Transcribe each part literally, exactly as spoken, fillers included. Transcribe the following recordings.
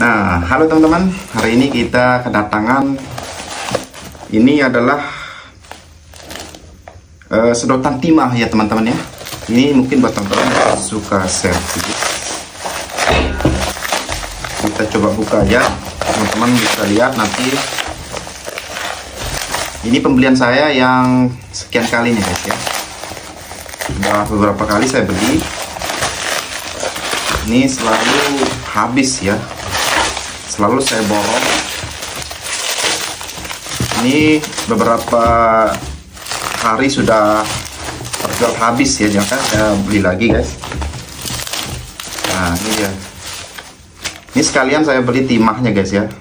Nah, halo teman-teman, hari ini kita kedatangan, ini adalah uh, sedotan timah ya teman-teman ya. Ini mungkin buat teman-teman yang suka servis. Kita coba buka aja, teman-teman bisa lihat nanti. Ini pembelian saya yang sekian kali nih guys ya. Udah beberapa kali saya beli. Ini selalu habis ya. Selalu saya borong. Ini beberapa hari sudah terjual habis ya, jangan saya beli lagi guys. Nah ini dia. Ini sekalian saya beli timahnya guys ya.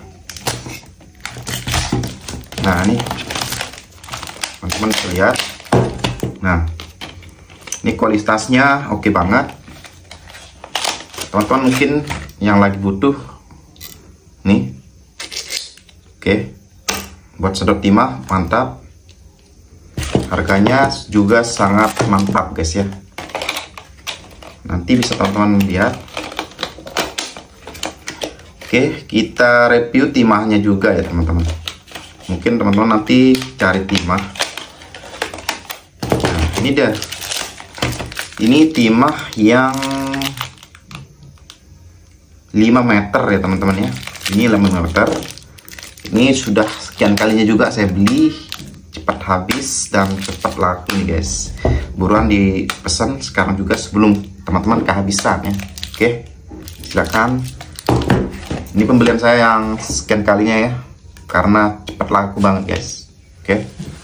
Nah ini teman-teman bisa lihat. Nah ini kualitasnya oke banget. Teman-teman mungkin yang lagi butuh nih, oke, buat sedot timah mantap. Harganya juga sangat mantap guys ya. Nanti bisa teman-teman lihat. Oke, kita review timahnya juga ya teman-teman. Mungkin teman-teman nanti cari timah. Nah, ini dia. Ini timah yang lima meter ya teman-teman ya. Ini lima meter. Ini sudah sekian kalinya juga saya beli, cepat habis dan cepat laku nih guys. Buruan dipesan sekarang juga sebelum teman-teman kehabisan ya. Oke, silakan. Ini pembelian saya yang sekian kalinya ya, karena cepat laku banget guys. Oke.